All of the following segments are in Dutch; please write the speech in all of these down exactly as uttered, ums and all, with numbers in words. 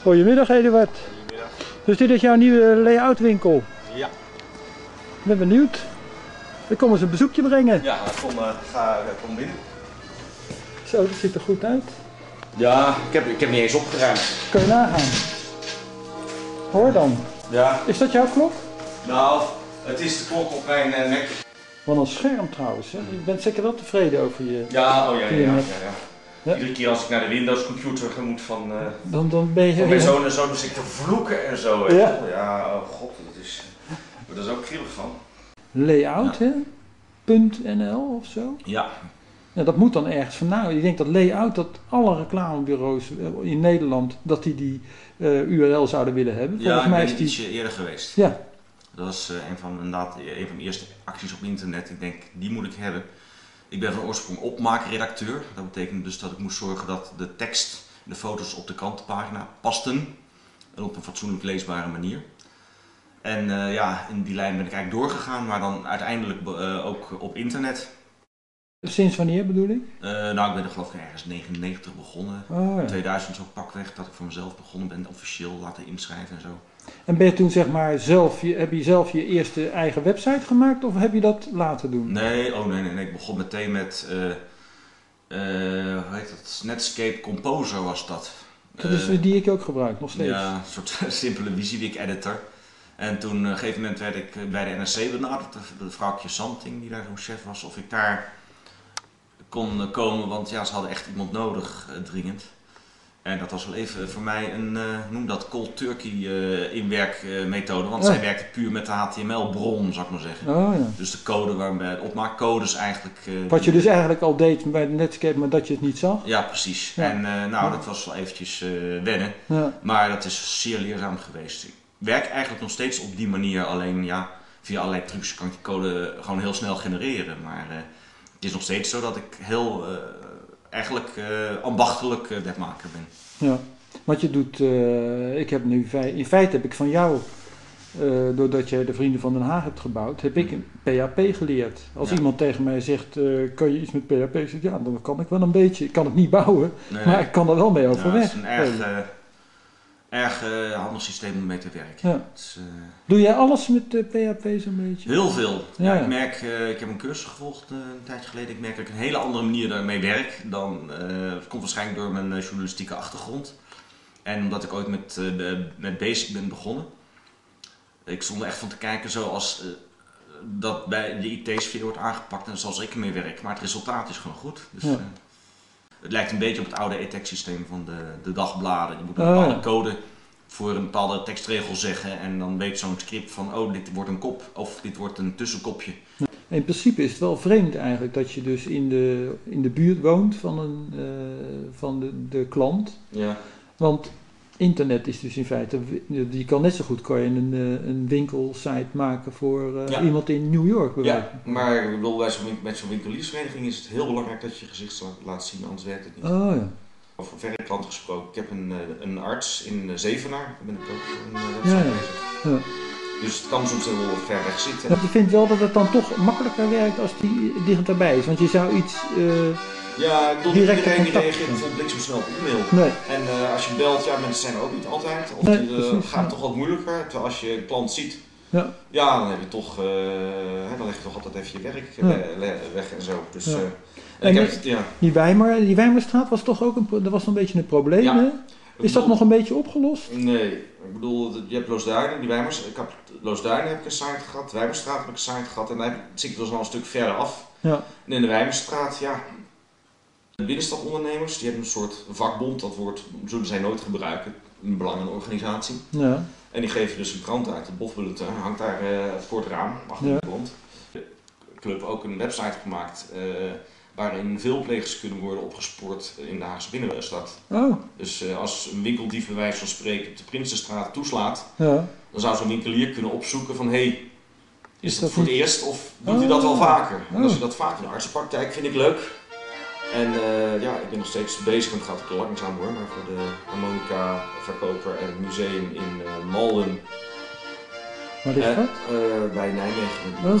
Goedemiddag Eduard. Goedemiddag. Dus dit is jouw nieuwe layoutwinkel? Ja. Ik ben benieuwd. Ik kom eens een bezoekje brengen. Ja, kom, uh, ga, kom binnen. Zo, dat ziet er goed uit. Ja, ik heb, ik heb niet eens opgeruimd. Kun je nagaan. Hoor dan. Ja. Is dat jouw klok? Nou, het is de klok op mijn uh, nek. Wat een scherm trouwens. Hè? Je bent zeker wel tevreden over je... Ja, oh ja, ja, ja, ja, ja. Ja. Iedere keer als ik naar de Windows computer moet van... Uh, dan, dan ben je... van mijn zoon en zo, dan zit ik te vloeken en zo. Ja. Ja, oh god, dat is... Daar is ook kribbig van. Layout, Ja. hè? .nl of zo? Ja. Ja, dat moet dan ergens vandaan. Ik denk dat layout, dat alle reclamebureaus in Nederland, dat die die uh, U R L zouden willen hebben. Volgens ja, mij ik is ben die... ietsje eerder geweest. Ja. Dat was uh, een, van, inderdaad, een van de eerste acties op internet. Ik denk, die moet ik hebben. Ik ben van oorsprong opmaakredacteur. Dat betekent dus dat ik moest zorgen dat de tekst en de foto's op de krantenpagina pasten. En op een fatsoenlijk leesbare manier. En uh, ja, in die lijn ben ik eigenlijk doorgegaan, maar dan uiteindelijk uh, ook op internet. Sinds wanneer bedoel ik? Uh, nou, ik ben er geloof ik ergens negenennegentig begonnen. Oh, ja. tweeduizend zo pakweg dat ik voor mezelf begonnen ben, officieel laten inschrijven en zo. En ben je toen zeg maar zelf, heb je zelf je eerste eigen website gemaakt of heb je dat laten doen? Nee, oh nee, nee, nee. Ik begon meteen met, uh, uh, hoe heet dat, Netscape Composer was dat. Dat is Uh, die ik ook gebruik, nog steeds. Ja, een soort simpele VisiBeak editor. En toen, uh, op een gegeven moment werd ik bij de N R C benaderd, de, de vrouwtje Santing die daar zo'n chef was, of ik daar kon uh, komen, want ja, ze hadden echt iemand nodig, uh, dringend. En dat was wel even voor mij een, uh, noem dat, cold turkey uh, inwerkmethode, uh, want ja. zij werkte puur met de H T M L-bron, zou ik maar zeggen. Oh, ja. Dus de code waarbij de opmaakcodes eigenlijk... Uh, Wat je dus eigenlijk al deed bij de Netscape, maar dat je het niet zag? Ja, precies. Ja. En uh, nou, ja. dat was wel eventjes uh, wennen, Ja. maar dat is zeer leerzaam geweest. Ik werk eigenlijk nog steeds op die manier, alleen ja, via allerlei trucs kan ik die code gewoon heel snel genereren. Maar uh, het is nog steeds zo dat ik heel, uh, eigenlijk uh, ambachtelijk uh, webmaker ben. Ja, wat je doet, uh, ik heb nu, in feite heb ik van jou, uh, doordat je de Vrienden van Den Haag hebt gebouwd, heb ik P H P geleerd. Als Ja. iemand tegen mij zegt, uh, kan je iets met P H P? Ik zeg, ja, dan kan ik wel een beetje, ik kan het niet bouwen, Nee, maar nee. ik kan er wel mee Ja, overweg. het is een erg, uh, erg uh, handig systeem om mee te werken. Ja. Het is, uh, Doe jij alles met uh, P H P zo'n beetje? heel veel. Ja, Ja. Ik merk, uh, ik heb een cursus gevolgd uh, een tijdje geleden. Ik merk dat ik een hele andere manier daarmee werk dan, uh, het komt waarschijnlijk door mijn uh, journalistieke achtergrond. En omdat ik ooit met, uh, de, met Basic ben begonnen. Ik stond er echt van te kijken zoals uh, dat bij de I T-sfeer wordt aangepakt en zoals ik ermee werk. Maar het resultaat is gewoon goed. Dus, Ja. uh, het lijkt een beetje op het oude E T E C-systeem van de, de dagbladen. Je moet een Oh, bepaalde ja. code voor een bepaalde tekstregel zeggen en dan weet zo'n script van oh, dit wordt een kop of dit wordt een tussenkopje. In principe is het wel vreemd eigenlijk dat je dus in de, in de buurt woont van, een, uh, van de, de klant. Ja. Want internet is dus in feite, je kan net zo goed kan je een, een winkelsite maken voor uh, Ja. iemand in New York. Ja, bijvoorbeeld. maar ik bedoel, bij zo'n win- met zo'n winkeliersvereniging is het heel belangrijk dat je je gezicht laat zien, anders werkt het niet. Oh ja. Over verre klant gesproken, ik heb een, uh, een arts in uh, Zevenaar, daar ben ik ook voor een uh, Ja, website ja. bezig. Ja. Dus het kan soms heel ver weg zitten. Want je vindt wel dat het dan toch makkelijker werkt als die dichterbij is. Want je zou iets... Uh, Ja, ik bedoel, Direct iedereen die contact. reageert bijvoorbeeld bliksemsnel op e-mail. nee. En uh, als je belt, ja, mensen zijn er ook niet altijd. Of Nee, die, uh, precies, gaat ja. toch wat moeilijker. Terwijl als je een klant ziet, Ja. ja, dan heb je toch, uh, hè, dan leg je toch altijd even je werk Ja. le- le- weg en zo. Dus, Ja. uh, En ik heb die- het, ja. Die, Weimar, die Weimarstraat was toch ook een, pro- dat was een beetje een probleem, Ja. hè? Ik Is dat bedoel- nog een beetje opgelost? Nee, ik bedoel, je hebt Loosduinen, die Weimers, ik heb Loosduinen heb ik een site gehad, de Weimerstraat heb ik een site gehad en daar heb- zit ik dus al een stuk verder af. Ja. En in de Weimerstraat, ja, de binnenstadondernemers, die hebben een soort vakbond, dat woord zullen zij nooit gebruiken, een belangenorganisatie. Ja. En die geven dus een krant uit, de Bofbulletin, hangt daar uh, voor het raam, achter Ja. de klant. De club ook een website gemaakt uh, waarin veelplegers kunnen worden opgespoord in de Haagse binnenstad. Oh, Dus uh, als een winkeldief bij wijze van spreken op de Prinsenstraat toeslaat, ja. dan zou zo'n winkelier kunnen opzoeken van hé, hey, is dat dat voor het niet- eerst of doet hij dat wel Oh. vaker? En als Oh. hij dat vaker in de artsenpraktijk vind ik leuk. En uh, ja, ik ben nog steeds bezig en het gaat ook langzaam hoor, maar voor de harmonica verkoper en het museum in uh, Malden, Wat is uh, dat? uh, bij Nijmegen. Oh.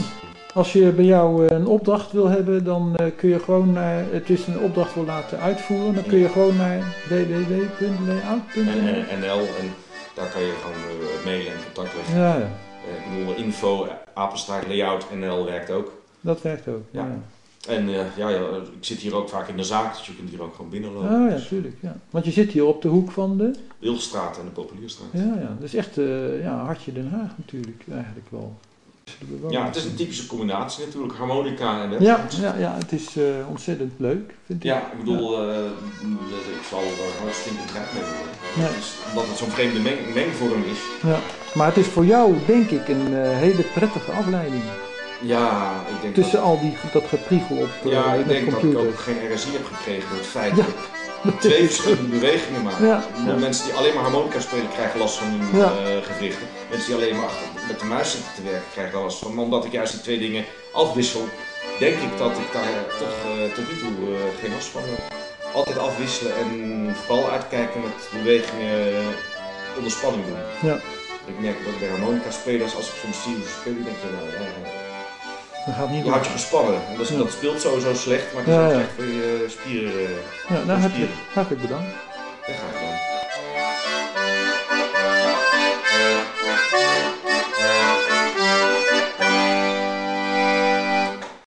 Als je bij jou uh, een opdracht wil hebben, dan uh, kun je gewoon naar, het is een opdracht wil laten uitvoeren, dan kun je gewoon naar w w w punt layout punt n l en daar kan je gewoon uh, mailen en contact leggen. Ja, ja. Uh, ik bedoel, info, apenstaart, layout, N L werkt ook. Dat werkt ook, ja. ja. En uh, ja, ja, ik zit hier ook vaak in de zaak, dus je kunt hier ook gewoon binnenlopen. Oh ja, natuurlijk. Ja. Want je zit hier op de hoek van de... Wilgenstraat en de Populierstraat. Ja, ja. Dat is echt uh, ja, hartje Den Haag natuurlijk, eigenlijk wel. Ja, het is een typische combinatie natuurlijk, harmonica en websites. Ja, ja, ja, het is uh, ontzettend leuk, vind ik. Ja, ik bedoel, ja. uh, ik zal er hartstikke druk mee worden. Ja. Dus, omdat het zo'n vreemde meng mengvorm is. Ja, maar het is voor jou, denk ik, een uh, hele prettige afleiding. Ja, ik denk Tussen dat... al die, dat gepriegel op uh, Ja, ik denk computer. dat ik ook geen R S I heb gekregen door het feit ja. dat ik twee verschillende bewegingen maak. Ja. Ja. Mensen die alleen maar harmonica spelen krijgen last van hun ja. uh, gewrichten. Mensen die alleen maar achter met de muis zitten te werken krijgen daar last van. Maar omdat ik juist die twee dingen afwissel, denk ik dat ik daar toch uh, tot nu toe uh, geen last van heb. Altijd afwisselen en vooral uitkijken met bewegingen onder spanning doen. Ja. Ik merk dat bij harmonica spelers, als ik soms zie hoe ze spelen, denk ik, nou, ja, dat gaat niet je houdt je gespannen. Dat, is, ja. dat speelt sowieso slecht, maar het is ja, ook ja. echt voor je spieren. Ja, nou, hartelijk, hartelijk bedankt. Ja, graag gedaan.